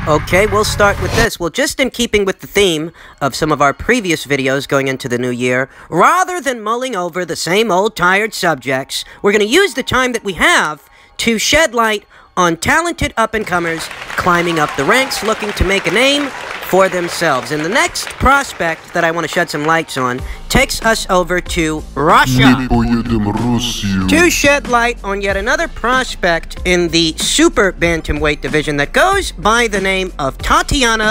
Okay, we'll start with this. Well, just in keeping with the theme of some of our previous videos going into the new year, rather than mulling over the same old tired subjects, we're going to use the time that we have to shed light on talented up-and-comers climbing up the ranks looking to make a name for themselves. And the next prospect that I want to shed some lights on takes us over to Russia to shed light on yet another prospect in the super bantamweight division that goes by the name of Tatiana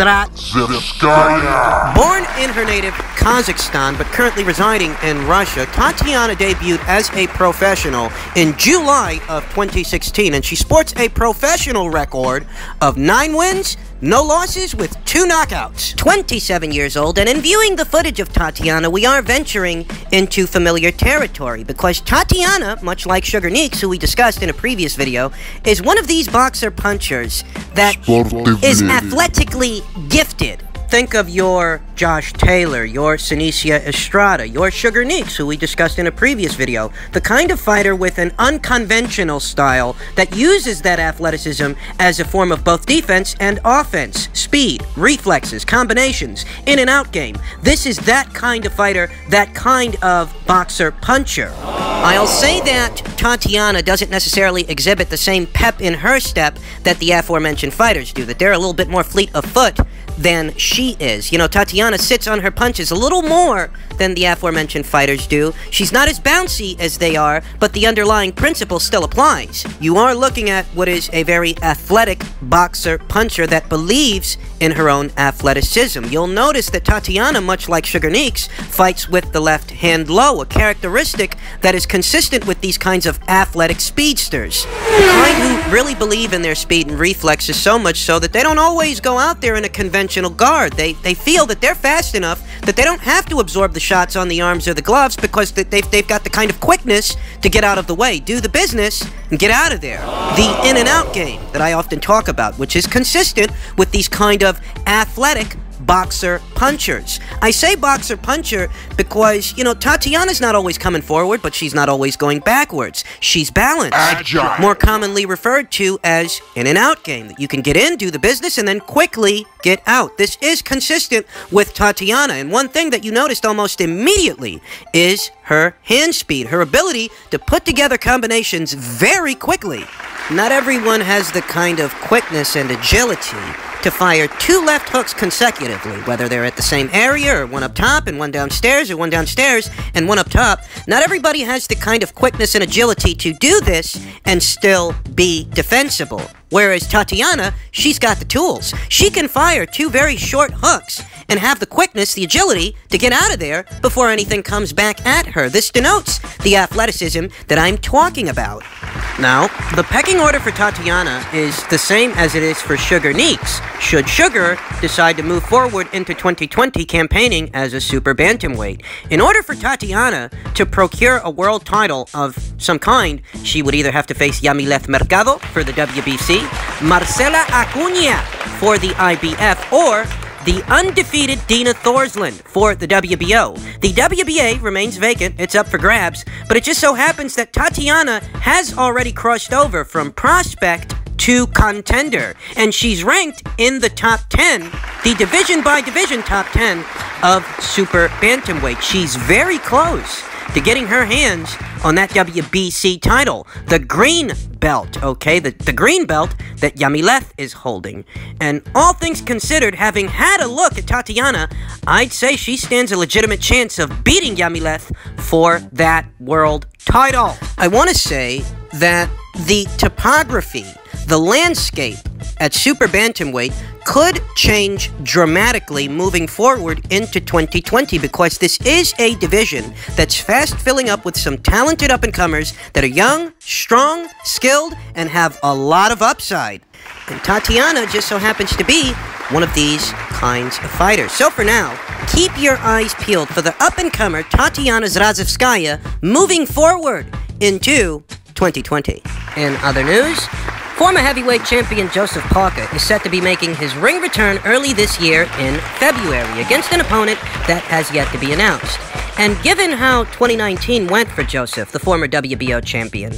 Zhirskaya. Born in her native Kazakhstan but currently residing in Russia, Tatiana debuted as a professional in July of 2016, and she sports a professional record of 9 wins, no losses, with 2 knockouts. 27 years old, and in viewing the footage of Tatiana, we are venturing into familiar territory, because Tatiana, much like Sugar Neeks, who we discussed in a previous video, is one of these boxer punchers that is athletically gifted. Think of your Josh Taylor, your Senicia Estrada, your Sugar Neeks, who we discussed in a previous video. The kind of fighter with an unconventional style that uses that athleticism as a form of both defense and offense. Speed, reflexes, combinations, in and out game. This is that kind of fighter, that kind of boxer puncher. I'll say that Tatiana doesn't necessarily exhibit the same pep in her step that the aforementioned fighters do, that they're a little bit more fleet of foot than she is. You know, Tatiana sits on her punches a little more than the aforementioned fighters do. She's not as bouncy as they are, but the underlying principle still applies. You are looking at what is a very athletic boxer puncher that believes in her own athleticism. You'll notice that Tatiana, much like Sugar Neeks, fights with the left hand low, a characteristic that is consistent with these kinds of athletic speedsters. The kind who really believe in their speed and reflexes, so much so that they don't always go out there in a conventional guard. They feel that they're fast enough that they don't have to absorb the shots on the arms or the gloves, because they've got the kind of quickness to get out of the way, do the business, and get out of there. The in and out game that I often talk about, which is consistent with these kind of athletic boxer punchers. I say boxer puncher because, you know, Tatiana's not always coming forward, but she's not always going backwards. She's balanced. Agile. More commonly referred to as in and out game, that you can get in, do the business, and then quickly get out. This is consistent with Tatiana, and one thing that you noticed almost immediately is her hand speed, her ability to put together combinations very quickly. Not everyone has the kind of quickness and agility to fire 2 left hooks consecutively, whether they're at the same area, or one up top and one downstairs, or one downstairs and one up top. Not everybody has the kind of quickness and agility to do this and still be defensible. Whereas Tatiana, she's got the tools. She can fire 2 very short hooks and have the quickness, the agility, to get out of there before anything comes back at her. This denotes the athleticism that I'm talking about. Now, the pecking order for Tatiana is the same as it is for Sugar Neeks, should Sugar decide to move forward into 2020 campaigning as a super bantamweight. In order for Tatiana to procure a world title of some kind, she would either have to face Yamileth Mercado for the WBC, Marcela Acuña for the IBF, or the undefeated Dina Thorsland for the WBO. The WBA remains vacant, it's up for grabs, but it just so happens that Tatiana has already crossed over from prospect to contender, and she's ranked in the top 10, the division-by-division top 10 of super bantamweight. She's very close to getting her hands on that WBC title, the green belt, okay? The green belt that Yamileth is holding. And all things considered, having had a look at Tatiana, I'd say she stands a legitimate chance of beating Yamileth for that world title. I want to say that the topography, the landscape at super bantamweight could change dramatically moving forward into 2020, because this is a division that's fast filling up with some talented up-and-comers that are young, strong, skilled, and have a lot of upside. And Tatiana just so happens to be one of these kinds of fighters. So for now, keep your eyes peeled for the up-and-comer Tatiana Zhirskaya moving forward into 2020. In other news, former heavyweight champion Joseph Parker is set to be making his ring return early this year in February against an opponent that has yet to be announced. And given how 2019 went for Joseph, the former WBO champion,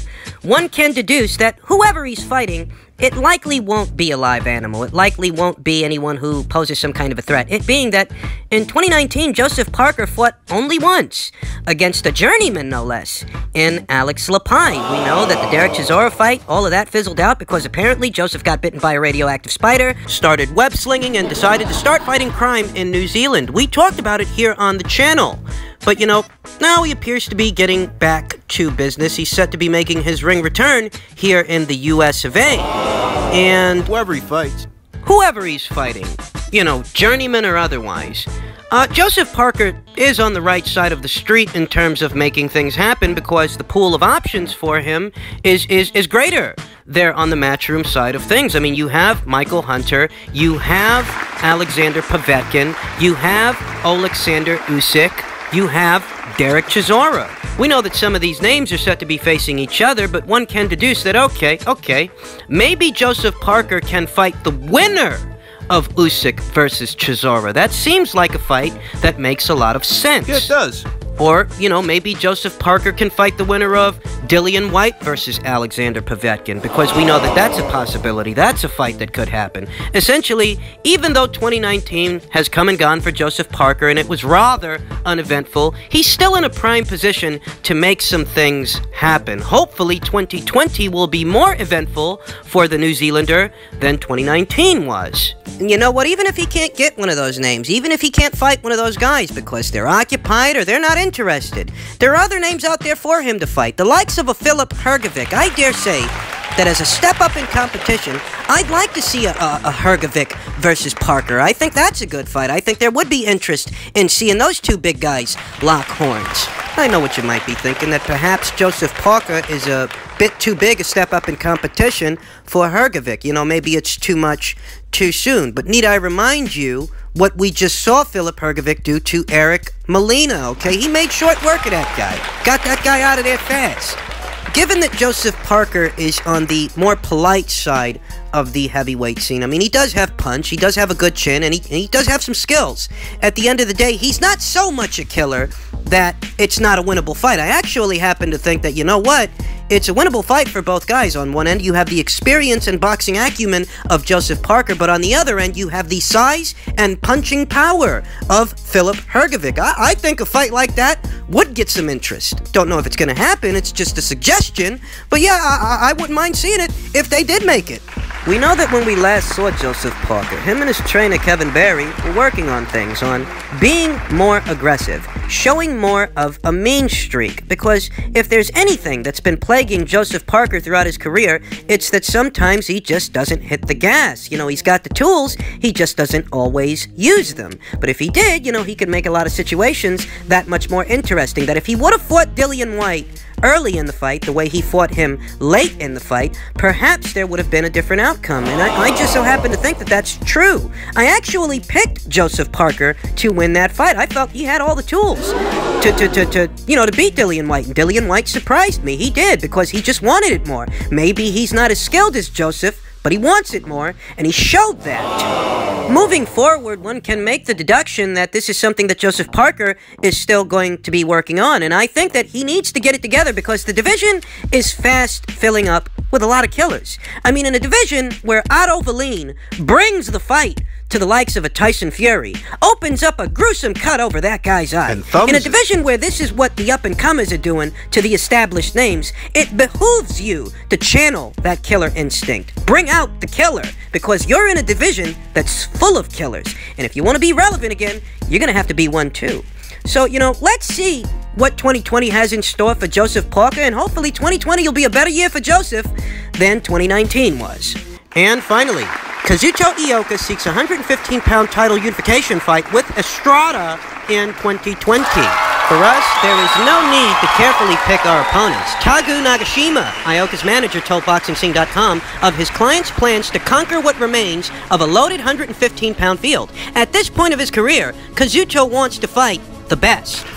one can deduce that whoever he's fighting, it likely won't be a live animal. It likely won't be anyone who poses some kind of a threat. It being that in 2019, Joseph Parker fought only once against a journeyman, no less, in Alex Lapine. We know that the Derek Chisora fight, all of that fizzled out because apparently Joseph got bitten by a radioactive spider, started web slinging, and decided to start fighting crime in New Zealand. We talked about it here on the channel. But, now he appears to be getting back to business. He's set to be making his ring return here in the US of A. And whoever he fights. Whoever he's fighting, journeyman or otherwise. Joseph Parker is on the right side of the street in terms of making things happen because the pool of options for him is greater there on the Matchroom side of things. I mean, you have Michael Hunter, you have Alexander Povetkin, you have Oleksandr Usyk, you have Derek Chisora. We know that some of these names are set to be facing each other, but one can deduce that, okay, maybe Joseph Parker can fight the winner of Usyk versus Chisora. That seems like a fight that makes a lot of sense. Yeah, it does. Or, maybe Joseph Parker can fight the winner of Dillian Whyte versus Alexander Povetkin, because we know that that's a possibility. That's a fight that could happen. Essentially, even though 2019 has come and gone for Joseph Parker and it was rather uneventful, he's still in a prime position to make some things happen. Hopefully, 2020 will be more eventful for the New Zealander than 2019 was. And you know what? Even if he can't get one of those names, even if he can't fight one of those guys because they're occupied or they're not interested, there are other names out there for him to fight. The likes of a Filip Hrgovic. I dare say that as a step up in competition, I'd like to see a Hrgovic versus Parker. I think that's a good fight. I think there would be interest in seeing those two big guys lock horns. I know what you might be thinking, that perhaps Joseph Parker is a bit too big a step up in competition for Hrgovic. Maybe it's too much too soon. But need I remind you what we just saw Filip Hrgovic do to Eric Molina, okay? He made short work of that guy. Got that guy out of there fast. Given that Joseph Parker is on the more polite side of the heavyweight scene, I mean, he does have punch, he does have a good chin, and he does have some skills. At the end of the day, he's not so much a killer that it's not a winnable fight. I actually happen to think that, it's a winnable fight for both guys. On one end, you have the experience and boxing acumen of Joseph Parker, but on the other end, you have the size and punching power of Filip Hrgovic. I think a fight like that would get some interest. Don't know if it's going to happen, it's just a suggestion, but yeah, I wouldn't mind seeing it if they did make it. We know that when we last saw Joseph Parker, him and his trainer Kevin Barry were working on things, on being more aggressive, showing more of a mean streak, because if there's anything that's been plaguing Joseph Parker throughout his career, it's that sometimes he just doesn't hit the gas. He's got the tools, he just doesn't always use them. But if he did, he could make a lot of situations that much more interesting. That if he would have fought Dillian Whyte early in the fight, the way he fought him late in the fight, perhaps there would have been a different outcome. And I just so happen to think that that's true. I actually picked Joseph Parker to win that fight. I felt he had all the tools to beat Dillian Whyte. And Dillian Whyte surprised me. He did, because he just wanted it more. Maybe he's not as skilled as Joseph, but he wants it more, and he showed that. Moving forward, one can make the deduction that this is something that Joseph Parker is still going to be working on, and I think that he needs to get it together because the division is fast filling up with a lot of killers. I mean, in a division where Otto Wallin brings the fight to the likes of a Tyson Fury, opens up a gruesome cut over that guy's eye. In a division where this is what the up-and-comers are doing to the established names, it behooves you to channel that killer instinct. Bring out the killer, because you're in a division that's full of killers. And if you want to be relevant again, you're going to have to be one too. So, let's see what 2020 has in store for Joseph Parker, and hopefully 2020 will be a better year for Joseph than 2019 was. And finally, Kazuto Ioka seeks a 115-pound title unification fight with Estrada in 2020. For us, there is no need to carefully pick our opponents. Tagu Nagashima, Ioka's manager, told BoxingScene.com of his client's plans to conquer what remains of a loaded 115-pound field. At this point of his career, Kazuto wants to fight the best.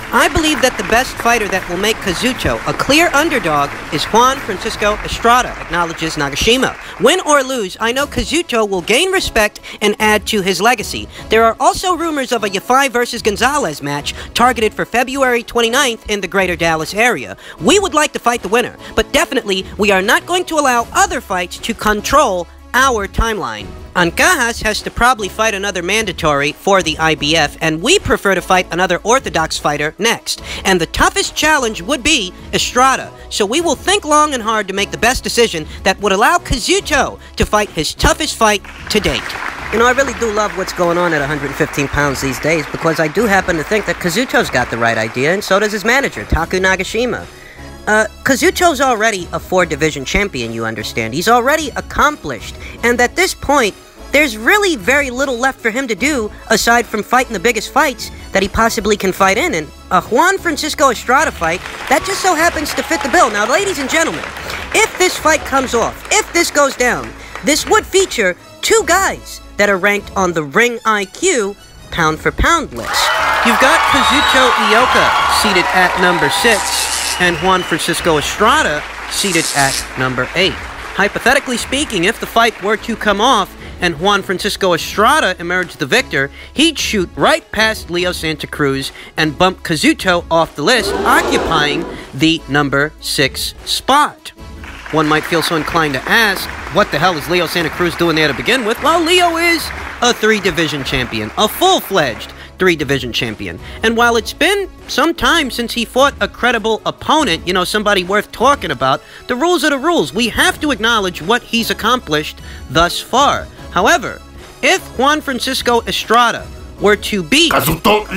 I believe that the best fighter that will make Kazuto a clear underdog is Juan Francisco Estrada, acknowledges Nagashima. Win or lose, I know Kazuto will gain respect and add to his legacy. There are also rumors of a Yafai versus Gonzalez match targeted for February 29th in the greater Dallas area. We would like to fight the winner, but definitely we are not going to allow other fights to control our timeline. Ancajas has to probably fight another mandatory for the IBF, and we prefer to fight another orthodox fighter next. And the toughest challenge would be Estrada, so we will think long and hard to make the best decision that would allow Kazuto to fight his toughest fight to date. You know, I really do love what's going on at 115 pounds these days, because I do happen to think that Kazuto's got the right idea, and so does his manager, Taku Nagashima. Kazuto's already a 4-division champion, you understand. He's already accomplished, and at this point, there's really very little left for him to do aside from fighting the biggest fights that he possibly can fight in. And a Juan Francisco Estrada fight, that just so happens to fit the bill. Now, ladies and gentlemen, if this fight comes off, if this goes down, this would feature 2 guys that are ranked on the Ring IQ pound-for-pound list. You've got Kazuto Ioka seated at number 6, and Juan Francisco Estrada seated at number 8. Hypothetically speaking, if the fight were to come off and Juan Francisco Estrada emerged the victor, he'd shoot right past Leo Santa Cruz and bump Kazuto off the list, occupying the number 6 spot. One might feel so inclined to ask, what the hell is Leo Santa Cruz doing there to begin with? Well, Leo is a 3-division champion, a full-fledged 3-division champion. And while it's been some time since he fought a credible opponent, you know, somebody worth talking about, the rules are the rules. We have to acknowledge what he's accomplished thus far. However, if Juan Francisco Estrada were to beat Kazuto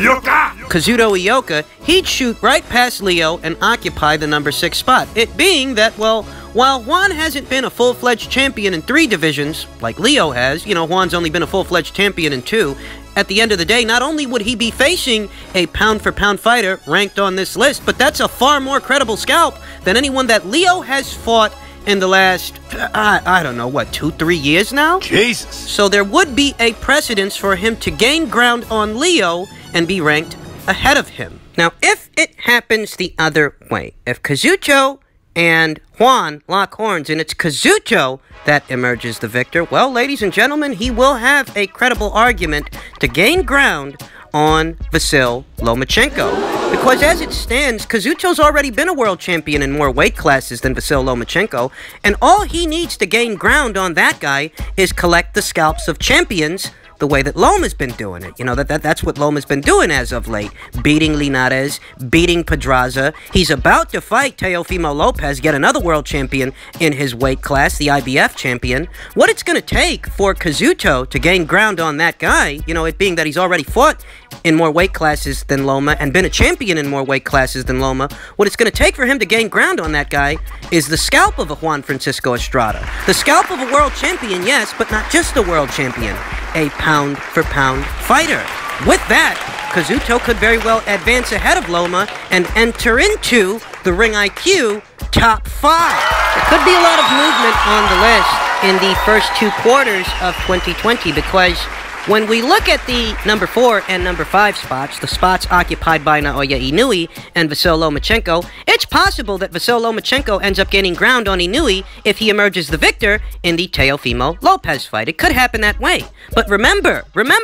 Ioka, he'd shoot right past Leo and occupy the number 6 spot. It being that, well, while Juan hasn't been a full-fledged champion in 3 divisions, like Leo has, you know, Juan's only been a full-fledged champion in 2, at the end of the day, not only would he be facing a pound-for-pound fighter ranked on this list, but that's a far more credible scalp than anyone that Leo has fought in the last, I don't know, what, 2-3 years now? Jesus! So there would be a precedence for him to gain ground on Leo and be ranked ahead of him. Now, if it happens the other way, if Kazuto and Juan lock horns and it's Kazuto that emerges the victor, well, ladies and gentlemen, he will have a credible argument to gain ground on Vasyl Lomachenko. Because as it stands, Kazuto's already been a world champion in more weight classes than Vasyl Lomachenko, and all he needs to gain ground on that guy is collect the scalps of champions the way that Loma's been doing it. You know, that's what Loma's been doing as of late. Beating Linares, beating Pedraza. He's about to fight Teofimo Lopez, get another world champion in his weight class, the IBF champion. What it's going to take for Kazuto to gain ground on that guy, you know, it being that he's already fought in more weight classes than Loma and been a champion in more weight classes than Loma, what it's going to take for him to gain ground on that guy is the scalp of a Juan Francisco Estrada. The scalp of a world champion, yes, but not just a world champion. A pound-for-pound fighter. With that, Kazuto could very well advance ahead of Loma and enter into the Ring IQ top 5. There could be a lot of movement on the list in the first 2 quarters of 2020 because when we look at the number 4 and number 5 spots, the spots occupied by Naoya Inoue and Vasyl Lomachenko, it's possible that Vasyl Lomachenko ends up gaining ground on Inoue if he emerges the victor in the Teofimo Lopez fight. It could happen that way. But remember,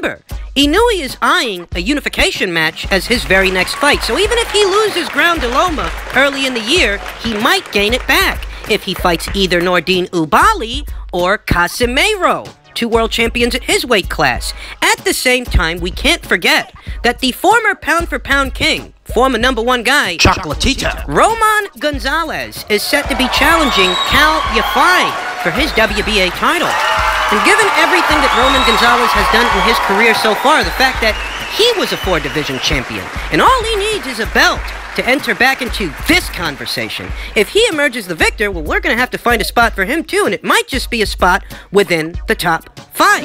Inoue is eyeing a unification match as his very next fight. So even if he loses ground to Loma early in the year, he might gain it back if he fights either Nordine Oubaali or Casimero, 2 world champions at his weight class. At the same time, we can't forget that the former pound-for-pound king, former number 1 guy, Chocolatito, Roman Gonzalez, is set to be challenging Cal Yafai for his WBA title. And given everything that Roman Gonzalez has done in his career so far, the fact that he was a 4-division champion, and all he needs is a belt to enter back into this conversation. If he emerges the victor, well, we're going to have to find a spot for him too, and it might just be a spot within the top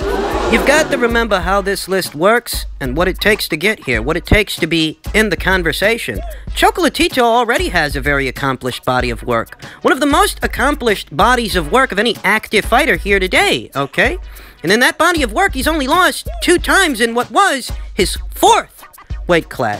5. You've got to remember how this list works and what it takes to get here, what it takes to be in the conversation. Chocolatito already has a very accomplished body of work. One of the most accomplished bodies of work of any active fighter here today, okay? And in that body of work, he's only lost 2 times in what was his 4th weight class.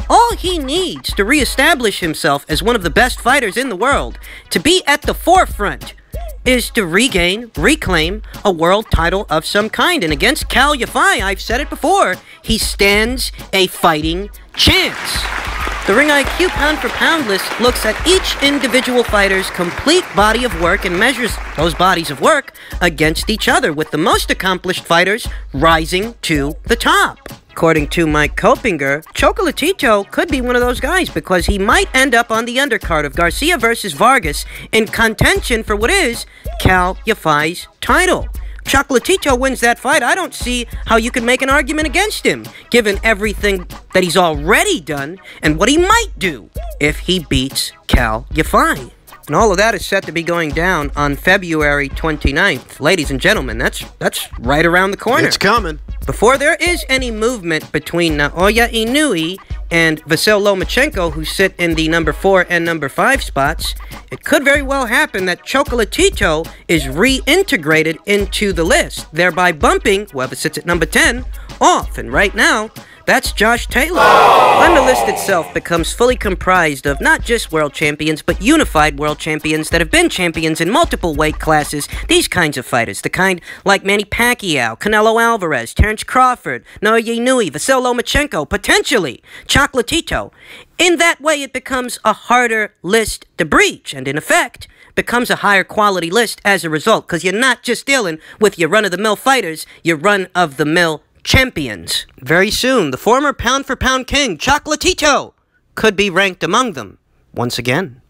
All he needs to reestablish himself as one of the best fighters in the world, to be at the forefront, is to reclaim a world title of some kind. And against Kal Yafai, I've said it before, he stands a fighting chance. The Ring IQ pound-for-pound list looks at each individual fighter's complete body of work and measures those bodies of work against each other, with the most accomplished fighters rising to the top. According to Mike Kopinger, Chocolatito could be one of those guys because he might end up on the undercard of Garcia versus Vargas in contention for what is Kal Yafai's title. Chocolatito wins that fight, I don't see how you can make an argument against him, given everything that he's already done and what he might do if he beats Kal Yafai. And all of that is set to be going down on February 29th. Ladies and gentlemen, that's right around the corner. It's coming. Before there is any movement between Naoya Inoue and Vasyl Lomachenko, who sit in the number 4 and number 5 spots, it could very well happen that Chocolatito is reintegrated into the list, thereby bumping whoever sits at number 10 off. And right now, that's Josh Taylor. When the list itself becomes fully comprised of not just world champions, but unified world champions that have been champions in multiple weight classes, these kinds of fighters, the kind like Manny Pacquiao, Canelo Alvarez, Terence Crawford, Naoya Inoue, Vasyl Lomachenko, potentially Chocolatito. In that way, it becomes a harder list to breach, and in effect, becomes a higher quality list as a result, because you're not just dealing with your run-of-the-mill fighters, your run-of-the-mill champions. Very soon, the former pound-for-pound king, Chocolatito, could be ranked among them once again.